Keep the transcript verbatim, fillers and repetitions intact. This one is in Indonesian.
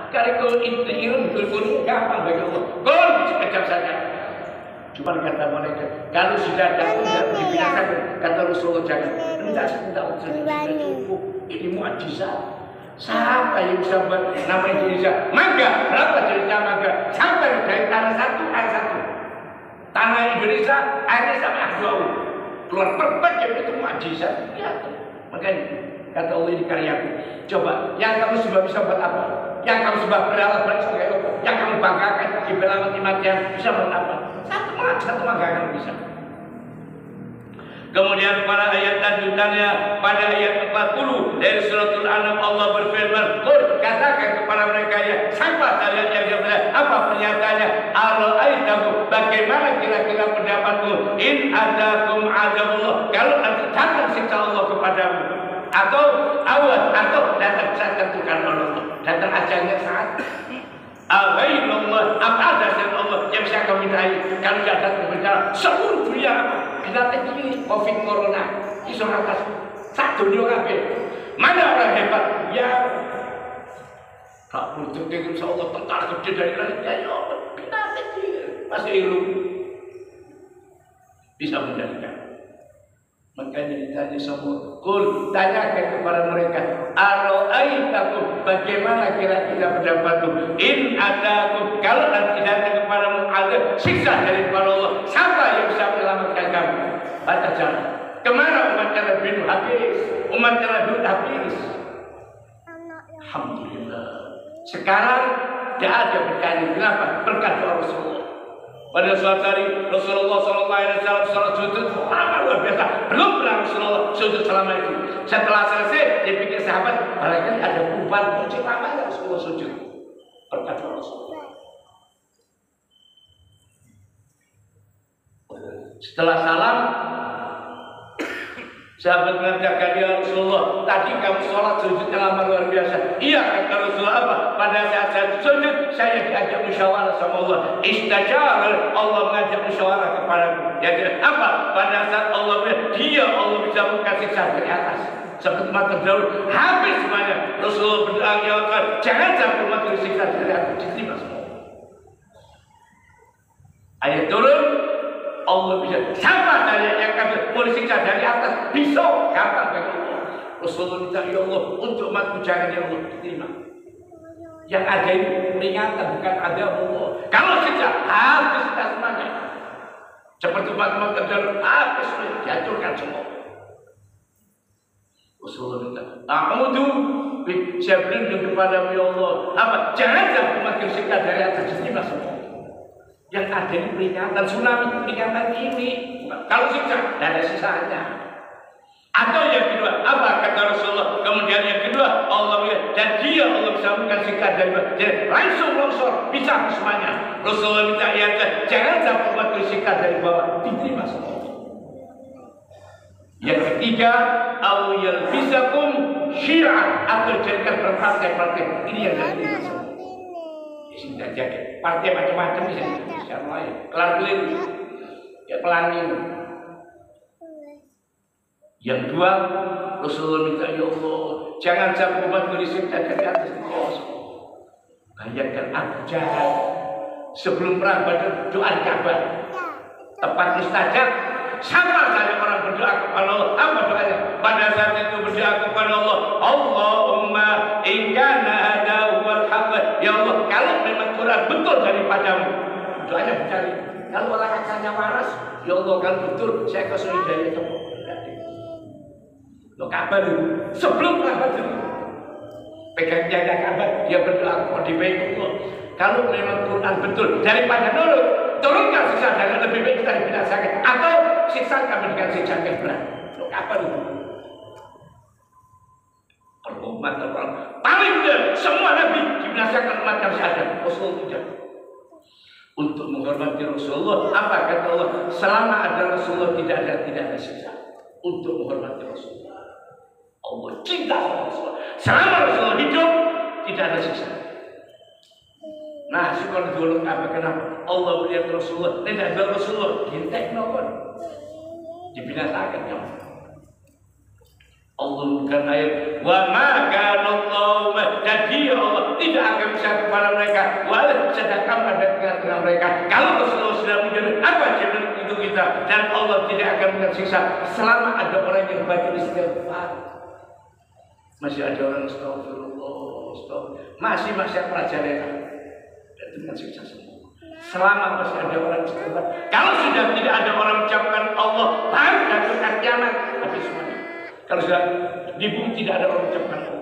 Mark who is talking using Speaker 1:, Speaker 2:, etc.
Speaker 1: Kalau itu ilmu betul gampang bagi Allah. Gol sekejap saja. Cuma kata mereka, kalau sudah ada tidak dibinasakan, kata Rasulullah jangan. Tidak tidak sudah cukup. Ini mukjizat. Siapa yang bisa buat nama Indonesia? Mangga, berapa cerita mangga? Sampai dari tanah satu, air satu. Tanah Indonesia, airnya sama jauh. Keluar berbagai itu mukjizat. Ya, makanya kata Allah ini karyaku. Coba, yang kamu sudah bisa buat apa? Yang kamu sudah beralat balik sebagai apa? Yang kamu banggakan di bela mati-matian bisa buat apa? Satu mangga, satu mangga kamu bisa. Kemudian pada ayat lanjutannya pada ayat empat puluh dari suratul An'am Allah berfirman, "Qul katakan kepada mereka ya, siapa kalian yang benar? Apa pernyataannya? Ara'aitakum, bagaimana kira-kira pendapatmu? In adakum azabullah, kalau nanti datang siksa Allah kepadamu, atau awas atau datang saat tentukan Allah, datang ajalnya saat Alhamdulillah, apa ada selain Allah yang bisa kami mintai? Kalau tidak datang berbicara seluruh dunia apa? Kita ini COVID Corona, isu atas satu dunia kabeh. Mana orang hebat? Ya, tak butuh dengan Allah tentara gede dari langit. Ya, kita ini masih ilmu bisa menjadikan. Makanya ditanya semua, kul tanyakan kepada mereka, ara'aitakum, bagaimana kira-kira pendapatmu? In adakum, kalau nanti datang kepadamu ada siksa dari Allah, siapa yang bisa menyelamatkan kamu? Baca jalan. Kemana umatnya Nabi Nuh habis? Umatnya Nabi Nuh habis. Alhamdulillah. Sekarang tidak ada berkali. Kenapa? Berkat doa Rasulullah. Pada suatu hari Rasulullah Sallallahu Alaihi Wasallam salat sujud lama luar biasa. Belum pernah Rasulullah sujud selama itu. Setelah selesai, dia pikir sahabat, barangkali ada perubahan kunci lama yang Rasulullah sujud. Berkat Rasulullah. Setelah salam, sahabat mengatakan, ya Rasulullah, tadi kamu sholat sujudnya lama luar biasa. Iya, kata Rasulullah, apa? Pada saat saya sujud, saya diajak musyawarah sama Allah. Istajar, Allah mengajak musyawarah kepadaku. Jadi apa? Pada saat Allah dia Allah bisa kasih siksa dari atas. Seperti mata terdahulu, habis semuanya. Rasulullah berdoa, ya Allah, jangan sampai umat tersiksa dari atas. Diterima semua. Ayat turun. Allah bisa siapa dari yang kami boleh siksa dari atas pisau kata bagi Allah. Rasulullah minta ya Allah untuk umatku jangan ya Allah diterima. Yang ada ini peringatan bukan ada Allah. Kalau siksa habis kita semuanya. Seperti umat-umat terdahulu habis dihancurkan semua. Rasulullah minta, a'udzu bi saya berlindung kepadamu ya Allah. Apa? Jangan sampai umat tersiksa dari atas diterima semua. Yang ada di peringatan tsunami, peringatan ini. Kalau siksa, tidak ada sisanya. Atau yang kedua, apa kata Rasulullah? Kemudian yang kedua, Allah bilang, dan dia Allah bisa memberikan siksa dari bawah. Jadi langsung longsor, bisa semuanya. Rasulullah minta ya, jangan sampai umat tersiksa dari bawah. Diterima semua. Yang ketiga, awal bisakum syi'ah atau jadikan berpartai-partai. Ini yang diterima semua. Sudah jadi partai macam-macam bisa siapa ya kelar beli ya pelangi. Yang dua Rasulullah minta ya Allah jangan sampai umat berisik dan dari atas kosong. Bayangkan Abu Jahal sebelum perang Badar doa di Ka'bah tepat mustajab. Sama saja orang berdoa kepada Allah. Apa doanya? Pada saat itu berdoa kepada Allah, Allahumma in kana hada huwal haqq. Ya Allah, kalau memang Quran betul daripadamu. Doanya mencari. Kalau orang akalnya waras, ya Allah kalau betul saya kasih hidayah itu. Lo kabar itu sebelum Badar. Pegang jaga kabar dia berdoa kepada Allah. Kalau memang Quran betul daripada nurut, turunkan siksa dan lebih baik kita dibinasakan atau siksa kami dengan siksa yang berat. Lo kapan itu? Umat orang paling benar semua nabi dibinasakan umat yang ada. Rasulullah tidak. Untuk menghormati Rasulullah, apa kata Allah? Selama ada Rasulullah tidak ada tidak ada siksa. Untuk menghormati Rasulullah, Allah cinta sama Rasulullah. Selama Rasulullah hidup tidak ada siksa. Nah, syukur dulu apa kenapa? Allah melihat Rasulullah, tidak ada Rasulullah, hintek nopon, dibinasakan kamu. Allah bukan ayat wa ma kana Allah, dan dia Allah tidak akan bisa kita dan Allah tidak akan mensiksa selama ada orang yang baca istighfar. Masih ada orang astagfirullah, astagfirullah. Masih masih merajalela dan dengan siksa semua. Selama masih ada orang istighfar. Kalau sudah tidak ada orang ucapkan Allah, baru jatuhkan kiamat habis semuanya. Kalau sudah di bumi tidak ada orang ucapkan Allah.